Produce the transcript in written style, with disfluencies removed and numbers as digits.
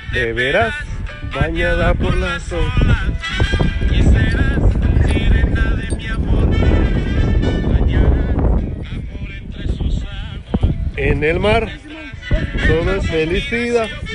Te verás bañada por la sol. Y serás sirena de mi amor, bañará amor entre sus aguas. En el mar todo es felicidad.